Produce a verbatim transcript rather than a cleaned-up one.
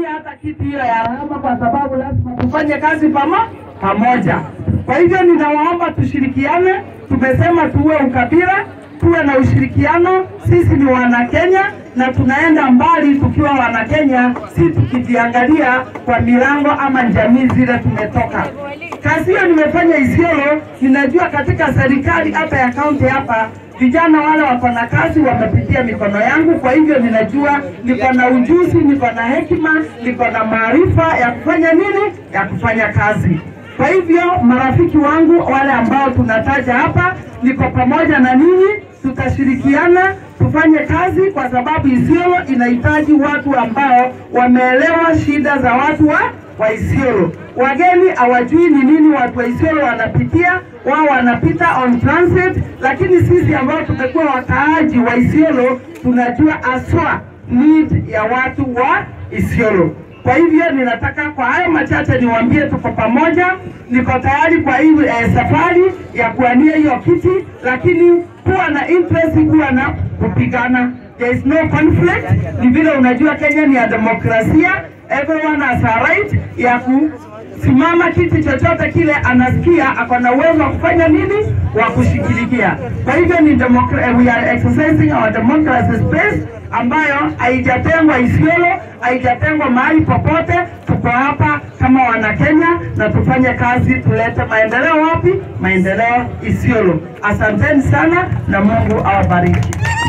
sitawania hata kiti hiyo ya Rama kwa sababu lazima tufanye kazi pama, pamoja. Kwa hivyo ninawaomba tushirikiane, tumesema tuwe ukabila, tuwe na ushirikiano, sisi ni wana Kenya na tunaenda mbali tukiwa wana Kenya, si tukijiangalia kwa milango ama jamii zile tumetoka. Kazi hiyo nimefanya Isiolo, ninajua katika serikali hapa ya kaunti hapa, vijana wale wako na kazi wamepitia mikono yangu, kwa hivyo ninajua niko na ujuzi, niko na hekima, niko na maarifa ya kufanya nini? Ya kufanya kazi. Kwa hivyo marafiki wangu wale ambao tunataja hapa, niko pamoja na ninyi, tutashirikiana tufanye kazi kwa sababu Isiolo inahitaji watu ambao wameelewa shida za watu wa, wa Isiolo. Wageni hawajui ni nini watu wa Isiolo wanapitia, wao wanapita on transit, lakini sisi ambao tumekuwa wakaaji wa Isiolo tunajua aswa need ya watu wa Isiolo. Kwa hivyo ninataka kwa haya machache niwaambie tuko pamoja, niko tayari kwa hii eh, safari ya kuania hiyo kiti, lakini kuwa na interest, kuwa na kupigana. There is no conflict. Ni vile unajua Kenya ni ya demokrasia, everyone has a right ya kusimama kiti chochote kile anasikia ako na uwezo wa kufanya nini, wa kushikilikia. Kwa hivyo ni democracy, we are exercising our democracy space ambayo haijatengwa Isiolo, haijatengwa mahali popote. Tuko hapa kama wana Kenya na tufanye kazi, tulete maendeleo wapi? Maendeleo Isiolo. Asanteni sana na Mungu awabariki.